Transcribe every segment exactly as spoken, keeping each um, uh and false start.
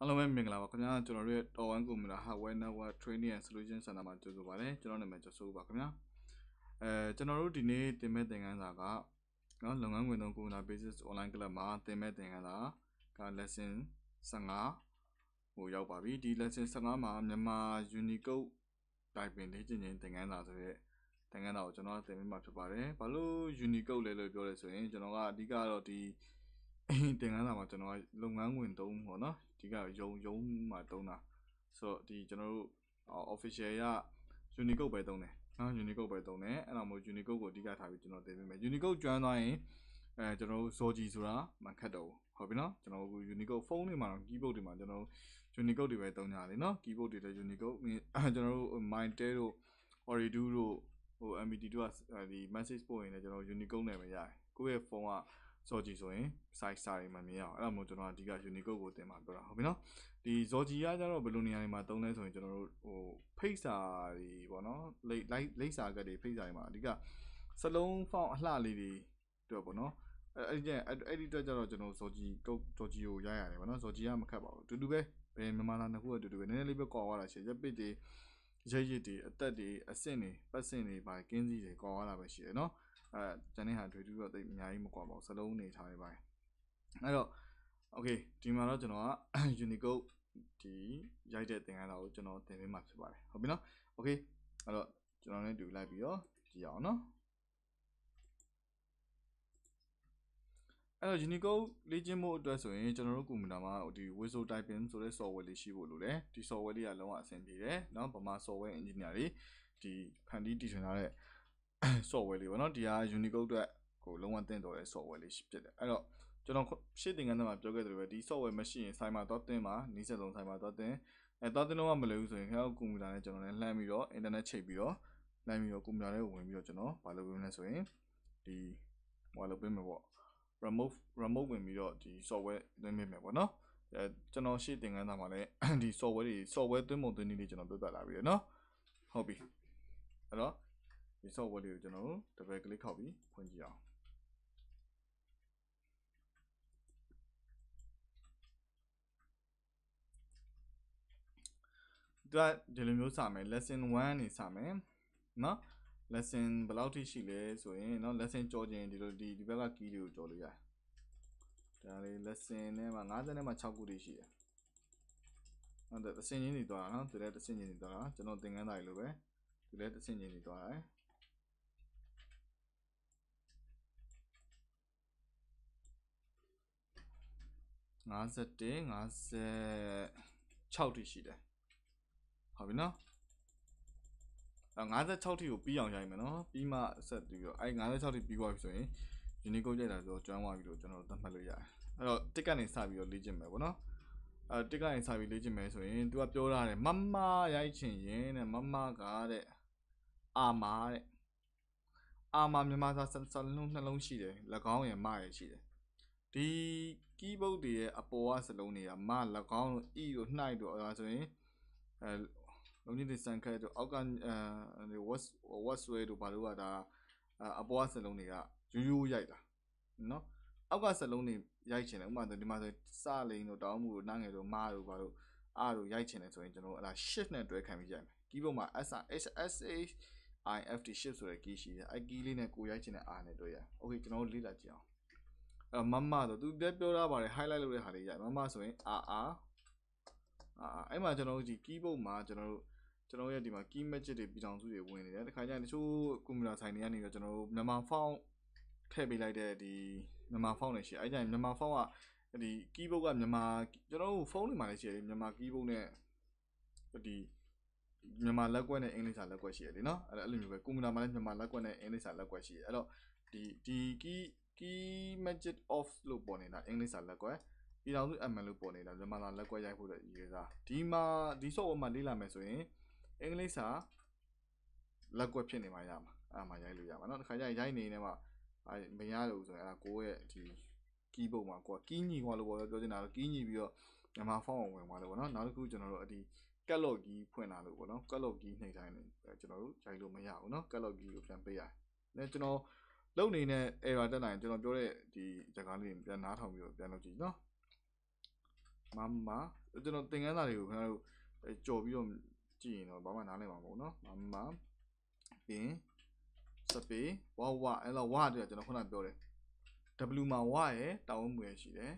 အားလုံးပဲမင်္ဂလာပါခင်ဗျာကျွန်တော်တို့တော်ဝမ်ကွန်ပျူတာ hardware network training and solution center မှာကြိုဆိုပါတယ်ကျွန်တော်နာမည်ကျော်စိုးပါခင်ဗျာအဲကျွန်တော်တို့ဒီနေ့သင်မဲ့သင်ခန်းစာကနော်လုပ်ငန်းခွင်သုံးကွန်ပျူတာ basis online club မှာသင်မဲ့သင်ခန်းစာက lesson ဆယ့်ငါးဟိုရောက်ပါပြီဒီ lesson ဆယ့်ငါးမှာမြန်မာ Unicode တိုင်ပင်လေ့ကျင့်ခြင်းသင်ခန်းစာဆိုတဲ့သင်ခန်းစာကိုကျွန်တော်သင်ပေးမှာဖြစ်ပါတယ်ဘာလို့ Unicode လဲလို့ပြောလဲဆိုရင်ကျွန်တော်ကအဓိကတော့ဒီသင်ခန်းစာမှာကျွန်တော်လုပ်ငန်းခွင်သုံးပေါ့နော်ဒီကရုံရုံမှာသုံးတာဆိုတော့ဒီကျွန်တော်တို့ official ရ Unicode ပဲသုံးတယ်နော် Unicode ပဲသုံးတယ်အဲ့တော့မို့ Unicode ကိုအဓိကထားပြီးကျွန်တော်သင်ပေးမယ် Unicode ကျွမ်းသွားရင်အဲကျွန်တော်တို့ Zoji ဆိုတာမခတ်တော့ဘူးဟုတ်ပြီနော်ကျွန်တော်တို့ Unicode ဖုန်းတွေမှာ keyboard တွေမှာကျွန်တော်တို့ Unicode တွေပဲသုံးကြတယ်နော် keyboard တွေလည်း Unicode ကျွန်တော်တို့ Mintel တို့ Oridu တို့ဟို M B T တို့ကဒီ message ပို့ရင်လည်းကျွန်တော် Unicode နဲ့ပဲရတယ်ကိုယ့်ရဲ့ဖုန်းကZoji ဆိုရင် site စာတွေမှာမြင်ရအောင်အဲ့ဒါမျိုးကျွန်တော်အဓိက Unicode ကိုသင်မှာပြောတာဟုတ်ပြီနော်ဒီ Zoji ကကျတော့ဘယ်လိုနေရာတွေမှာသုံးလဲဆိုရင်ကျွန်တော်တို့ဟိုဖိတ်စာတွေပေါ့နော်လိပ်လိပ်စာကတ်တွေဖိတ်စာတွေမှာအဓိကစလုံး font အလှလေးတွေတွေ့ပေါ့နော်အဲ့ဒီအဲ့ဒီအတွက်ကျတော့ကျွန်တော် Zoji ကုတ် Zoji ကိုရရတယ်ပေါ့နော် Zoji ကမခတ်ပါဘူးအတူတူပဲဘယ်မြန်မာလာနှစ်ခုအတူတူပဲနည်းနည်းလေးပဲကွာသွားတာရှိရပ်ပစ်တွေရိပ်ရည်တွေအသက်တွေအဆင့်တွေပတ်စင်တွေပါကင်းစည်းတွေကွာသွားတာပဲရှိတယ်နော်အဲကျန်တဲ့ဟာတွေတူတော့တိတ်အများကြီးမကွာပါဘူးစလုံးနေထားရပါတယ်အဲ့တော့ okay ဒီမှာတော့ကျွန်တော်က Unicode ဒီရိုက်တဲ့သင်ခန်းစာကိုကျွန်တော်သင်ပေးမှာဖြစ်ပါတယ်ဟုတ်ပြီနော် okay အဲ့တော့ကျွန်တော်လည်းတူလိုက်ပြီးတော့ကြည့်အောင်နော်အဲ့တော့ Unicode လေ့ကျင့်ဖို့အတွက်ဆိုရင်ကျွန်တော်တို့ကွန်ပျူတာမှာဒီ Visual Typing ဆိုတဲ့ software လေးရှိဖို့လိုတယ်ဒီ software လေးကလုံးဝအဆင်ပြေတယ်เนาะဗမာ software engineer တွေဒီဖန်တီးတည်ထွင်ထားတဲ့ software လေးပေါ့เนาะဒီဟာ Unicode အတွက်ကိုလုံးဝသင့်တော်တဲ့ software လေးဖြစ်တယ်အဲ့တော့ကျွန်တော်ရှေ့သင်ခန်းထဲမှာပြောခဲ့သလိုပဲဒီ software မရှိရင် site မှာတော့တင်ပါနီးစပ်ဆုံး site မှာတော့တင်အဲတော့တင်တော့မလွယ်ဘူးဆိုရင်ခင်ဗျားတို့ကွန်ပျူတာနဲ့ကျွန်တော်လည်းလှမ်းပြီးတော့ internet ချိတ်ပြီးတော့လှမ်းပြီးတော့ကွန်ပျူတာထဲကိုဝင်ပြီးတော့ကျွန်တော်ဘာလုပ်ပေးမလဲဆိုရင်ဒီဟိုလုပ်ပေးမယ်ပေါ့ remote remote ဝင်ပြီးတော့ဒီ software သွင်းပေးမယ်ပေါ့နော်အဲကျွန်တော်ရှေ့သင်ခန်းသားမှာလည်းဒီ software တွေ software သွင်းပုံသွင်းနည်းလေးကျွန်တော်ပြပြလာပြီเนาะဟုတ်ပြီအဲ့တော့ဒီ software လေးကိုကျွန်တော်တို့ double click ခောက်ပြီးဖွင့်ကြည့်အောင်ဒါဒီလိုမျိုးစမယ် lesson one နေစမယ်เนาะ lesson ဘယ်လောက်ထိရှိလဲဆိုရင်เนาะ lesson ကြော်ခြင်းဒီလိုဒီဒီဘက်က key တွေကိုကြော်လို့ရတယ်ဒါလေး lesson ထဲမှာငါးဆယ်နဲ့မှခြောက်ခုတည်းရှိတယ်ဟုတ်တယ်တစ်ဆင့်ချင်းနေသွားတာနော်သူလည်းတစ်ဆင့်ချင်းနေသွားတာကျွန်တော်သင်ခန်းစာတွေလိုပဲသူလည်းတစ်ဆင့်ချင်းနေသွားတယ်ငါး၁၁ ငါး၆ထိရှိတယ်ဟုတ်ပြီနော်အဲငါး၆ထိကိုပြီးအောင်ရိုက်မယ်နော်ပြီးမှဆက်ပြီးတော့အဲငါး၆ထိပြီးသွားပြီဆိုရင် Unicode ရိုက်တာဆိုတော့ကျွမ်းသွားပြီလို့ကျွန်တော်သတ်မှတ်လို့ရတယ်အဲ့တော့တစ်ကနေစပြီးတော့လေ့ကျင့်မယ်ပေါ့နော်အဲတစ်ကနေစပြီးလေ့ကျင့်မယ်ဆိုရင်သူကပြောထားတယ်မမရိုက်ချင်ရင်တဲ့မမကတဲ့အာမာတဲ့အာမာမြန်မာစာစလုံးနှလုံးရှိတယ်၎င်းရဲ့မရဲ့ရှိတယ်ဒီ keyboard တွေရဲ့အပေါ်ကစလုံးတွေကမ၎င်းတို့ e တို့နှိုက်တို့အဲဒါဆိုရင်အဲလုံးကြီးတွေစံခက်တို့အောက်ကအဲ what what way တို့ဘာလို့ကဒါအပေါ်ကစလုံးတွေကရိုးရိုးရိုက်တာနော်အောက်ကစလုံးတွေရိုက်ချင်တယ်ဥပမာဒီမှာဆိုစလိန်တို့တောင်းမှုတို့နှငယ်တို့မာတို့ဘာလို့အားတို့ရိုက်ချင်တယ်ဆိုရင်ကျွန်တော်အဲ့ဒါ shift နဲ့တွဲခံပြီးရိုက်မယ် keyboard မှာ s h s h i f t shift ဆိုတဲ့ key ရှိတယ်အဲ့ key လေးနဲ့ကိုရိုက်ချင်တဲ့အားနဲ့တွဲရ okay ကျွန်တော်တို့လေ့လာကြည့်အောင်အဲ့မမဆိုသူတက်ပြောထားပါတယ် highlight လုပ်တဲ့ဟာလေးရိုက်မမဆိုရင်အာအာအာအဲ့မှာကျွန်တော်တို့ဒီ keyboard မှာကျွန်တော်တို့ကျွန်တော်ရဲ့ဒီမှာ key magic တွေပြည်ထောင်စုတွေဝင်နေတယ်တခါကျရင်တချို့ကွန်ပျူတာဆိုင်တွေကနေတော့ကျွန်တော်တို့မြန်မာ font ထည့်ပေးလိုက်တဲ့ဒီမြန်မာ font တွေရှိအဲ့ကျရင်မြန်မာ font ကဒီ keyboard ကမြန်မာကျွန်တော်တို့ဖုန်းတွေမှာလည်းရှိတယ်မြန်မာ keyboard နဲ့ဒီမြန်မာလက်ကွက်နဲ့အင်္ဂလိပ်စာလက်ကွက်ရှိတယ်လीနော်အဲ့လိုမျိုးပဲကွန်ပျူတာမှာလည်းမြန်မာလက်ကွက်နဲ့အင်္ဂလိပ်စာလက်ကွက်ရှိတယ်အဲ့တော့ဒီဒီ key key magic off လို့ပေါ်နေတာအင်္ဂလိပ်စာလက်ကွက်ပြည်ထောင်စု M L လို့ပေါ်နေတာမြန်မာစာလက်ကွက်ရိုက်ဖို့တဲ့ရေးစားဒီမှာဒီ software မှာလေ့လာမယ်ဆိုရင်အင်္ဂလိပ်စာလက်ကွက်ဖြစ်နေမှာရမှာအဲ့မှာရိုက်လို့ရမှာเนาะတစ်ခါကျရင်ရိုက်နေနေမှာအဲမရလို့ဆိုရင်အဲ့ဒါကိုယ့်ရဲ့ဒီ keyboard မှာကိုယ် key ညီခွာလို့ပေါ့ပြောချင်တာတော့ key ညီပြီးတော့မြန်မာ font ကိုဝင်သွားလို့ပေါ့เนาะနောက်တစ်ခုကျွန်တော်တို့အဒီ catalog key ဖွင့်လာလို့ပေါ့เนาะ catalog key နှိပ်တိုင်းနေကျွန်တော်တို့ရိုက်လို့မရဘူးเนาะ catalog key ကိုပြန်ပေးရတယ်ဒါကျွန်တော်လုံနေတဲ့ error တက်လာရင်ကျွန်တော်ပြောတဲ့ဒီစကားလေးပြန်နားထောင်ပြီးတော့ပြန်လုပ်ကြည့်เนาะ 맘마 저는 땡간다리고 그냥 쪼비좀 찌노 마마 나네 마모노 맘마 빈 스페 와와 엘라 와들 저는ခုန ပြောတယ် W မှာ Y ရဲ့တောင်းမှုရရှိတယ်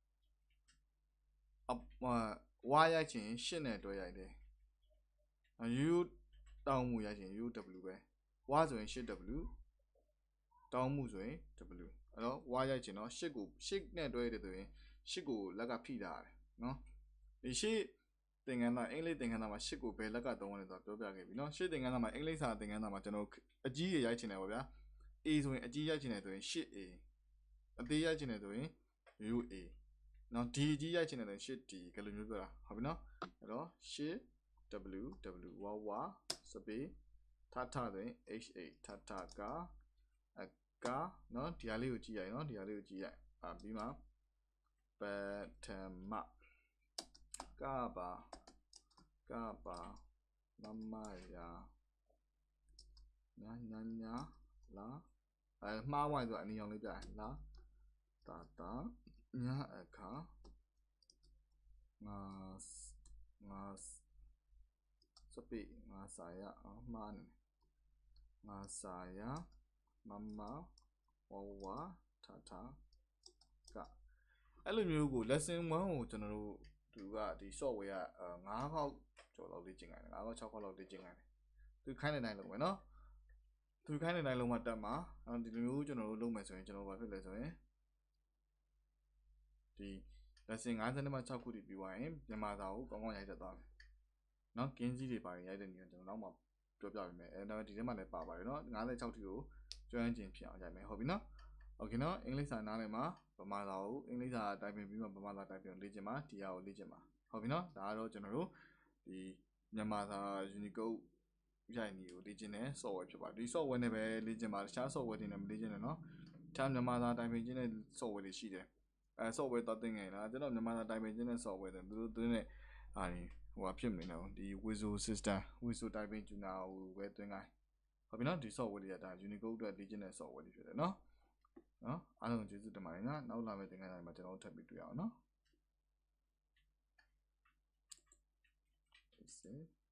အY ရိုက်ချင်ရှစ်နဲ့တွဲရိုက်တယ် U တောင်းမှုရိုက်ချင် U W ပဲ Y ဆိုရင် W တောင်းမှုဆိုရင် W အဲ့တော့ Y ရိုက်ချင်တော့ရှစ်ကိုရှစ်နဲ့တွဲရတယ်ဆိုရင်ရှစ်ကိုလက်ကဖိထားတယ်နော်ဒီရှစ်သင်္ကန်းသားအင်္ဂလိပ်သင်္ကန်းသားမှာရှစ်ကိုဘယ်လက်ကသုံးရလဲဆိုတော့ပြောပြခဲ့ပြီနော်ရှစ်သင်္ကန်းသားမှာအင်္ဂလိပ်စာသင်္ကန်းသားမှာကျွန်တော်အကြီးရရိုက်ချင်တယ်ပေါ့ဗျာ A ဆိုရင်အကြီးရိုက်ချင်တယ်ဆိုရင် eight A အသေးရိုက်ချင်တယ်ဆိုရင် U A နော် D အကြီးရိုက်ချင်တယ်ဆိုရင် eight D ကလိုမျိုးပြောတာဟုတ်ပြီနော်အဲ့တော့eight W W ဝဝစပေထထဆိုရင် H eight ထထကအကနော်ဒီဟာလေးကိုကြည့်ရအောင်နော်ဒီဟာလေးကိုကြည့်ရအာပြီးမှပထမကပါကပါမမယာညာညာညာလာအဲမှားဝိုင်းဆိုအနီအောင်လေးပြလာတာတာညာအခါငါငါစပိငါစာရအောင်မှားနေငါစာရမမဝဝထထကအဲ့လိုမျိုးကို lesson one ကိုကျွန်တော်တို့သူကဒီ software ကfiveခေါက်ကျော်လောက်လေ့ကျင့်ခိုင်းတယ်fiveခေါက်sixခေါက်လောက်လေ့ကျင့်ခိုင်းတယ်သူခိုင်းတဲ့တိုင်းလုပ်မယ်နော်သူခိုင်းတဲ့တိုင်းလုံးမှာတက်မှာဒီလိုမျိုးကျွန်တော်တို့လုပ်မယ်ဆိုရင်ကျွန်တော်ဘာဖြစ်လဲဆိုရင်ဒီ lesson fifty-sixခုတည်ပြီးသွားရင်မြန်မာစာကိုကောင်းကောင်းရိုက်တတ်သွားမယ်နော်ကင်းကြီးတွေပါရင်ရိုက်တဲ့နေရာကျွန်တော်နောက်မှပြောပြပေးမယ်အဲတော့ဒီထဲမှာလည်းပါပါတယ်နော်fifty-sixထိကိုကျွမ်းကျင်ဖြစ်အောင်ရိုက်မယ်ဟုတ်ပြီနော်โอเคနော်အင်္ဂလိပ်စာနားလည်မှာဗမာစာကိုအင်္ဂလိပ်စာတိုင်ပင်ပြီးမှဗမာစာတိုင်ပင်လေ့ကျင့်မှာဒီဟာကိုလေ့ကျင့်မှာဟုတ်ပြီနော်ဒါကတော့ကျွန်တော်တို့ဒီမြန်မာစာ Unicode ရိုက်နေကိုလေ့ကျင့်တဲ့ software ဖြစ်ပါတယ်ဒီ software နဲ့ပဲလေ့ကျင့်ပါတခြား software တွေနဲ့မလေ့ကျင့်နဲ့နော်တခြားမြန်မာစာတိုင်ပင်ခြင်းတဲ့ software တွေရှိတယ်အဲ software တော့သိငယ်လားကျွန်တော်မြန်မာစာတိုင်ပင်ခြင်းတဲ့ software တွေသူတို့သွင်းတဲ့ဟာတွေဟိုဟာဖြစ်မနေတော့ဒီ Visual System Visual Typing Tuner ကိုပဲသွင်းခိုင်းဟုတ်ပြီနော်ဒီ software တွေကဒါ Unicode အတွက်လေ့ကျင့်တဲ့ software တွေဖြစ်တယ်နော်နော်အားလုံးကျေးဇူးတင်ပါတယ်နော်နောက်လာမယ့်သင်ခန်းစာမှာကျွန်တော်ထပ်ပြီးတွေ့ရအောင်နော်